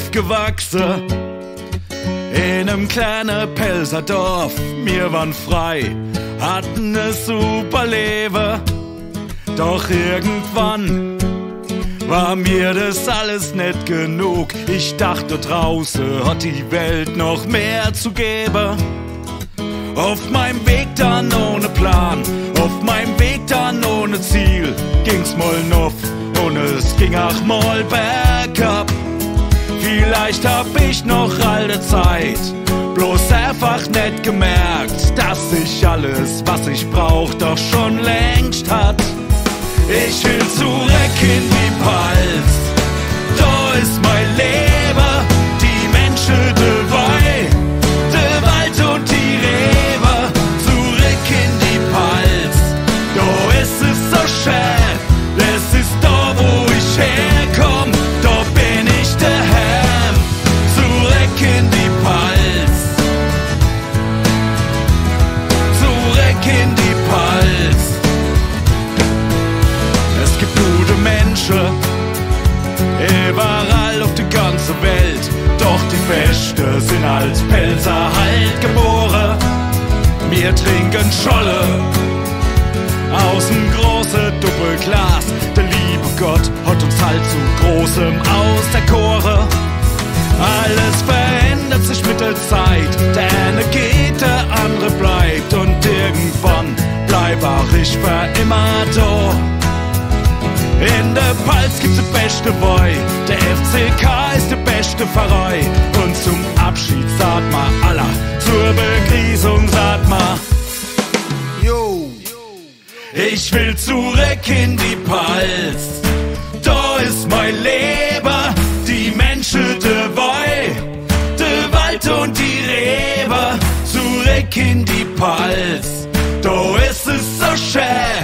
aufgewachsen in einem kleinen Pelzerdorf. Wir waren frei, hatten ne super Leben. Doch irgendwann war mir das alles nicht genug. Ich dachte, draußen hat die Welt noch mehr zu geben. Auf meinem Weg dann ohne Plan, auf meinem Weg dann ohne Ziel, ging's mal nuff und es ging auch mal bergab. Vielleicht hab ich noch alte Zeit, bloß einfach nicht gemerkt, dass ich alles, was ich brauch, doch schon längst hat. Ich will zurück in die Palz, da ist mein Leben, die Menschen dabei, der Wald und die Reber. Zurück in die Palz, da ist es so schön, das ist da, wo ich herkomm, da bin ich daheim. Zurück in die Palz, zurück in die Palz. Es gibt gute Menschen, überall auf der ganzen Welt. Doch die Besten sind als Pelzer halt geboren. Wir trinken Scholle aus dem großen Doppelglas. Der liebe Gott hat uns halt zu Großem auserkoren. Alles verändert sich mit der Zeit. Der eine geht, der andere bleibt. Und irgendwann bleib auch ich für immer da. In der Palz gibt's die beste Boy, der FCK ist der beste Verein. Und zum Abschied sagt ma Allah, zur Begrüßung sagt ma yo. Ich will zurück in die Palz, da ist mein Leben, die Menschen dabei, der Wald und die Reber. Zurück in die Palz, da ist es so schön,